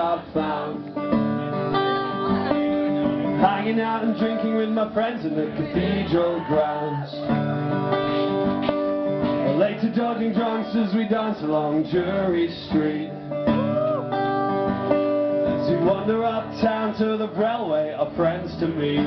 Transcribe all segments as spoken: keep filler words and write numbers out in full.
I've found. Hanging out and drinking with my friends in the cathedral grounds. Later dodging drunks as we dance along Jury Street. As we wander uptown to the railway, our friends to meet.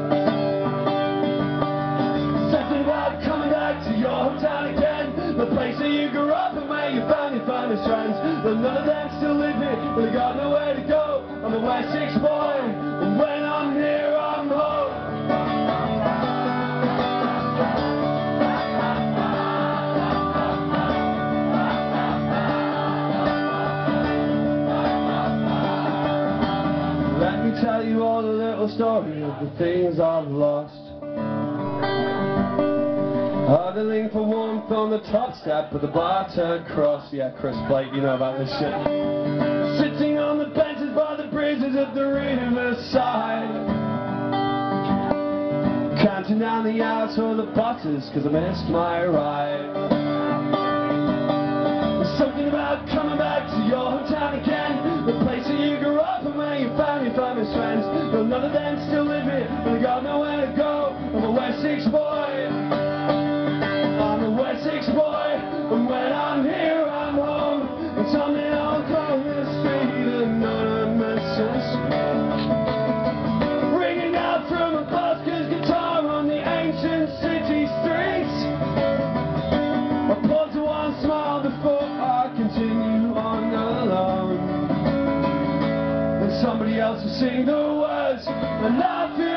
Something about coming back to your hometown again, the place where you grew up and where you found your finest friends. But none of them still live here, but they got nowhere to go. I'm a Wessex boy, and when I'm here I'm home. Let me tell you all the little story of the things I've lost. Huddling for warmth on the top step of the barter cross. Yeah, Chris Blake, you know about this shit. Sitting on the benches by the bridges of the riverside, counting down the hours for the buses, cause I missed my ride. There's something about coming back to your hometown again, the place where you grew up and where you found your finest friends. But none of them still live here, but they got nowhere to go. I'm a Wessex boy, I'm a Wessex boy, and when I'm here I'm home. And someday I'll call this street anonymous, ringing out from a busker's guitar on the ancient city streets. I pause to one smile before I continue on alone. And somebody else will sing the words, and I feel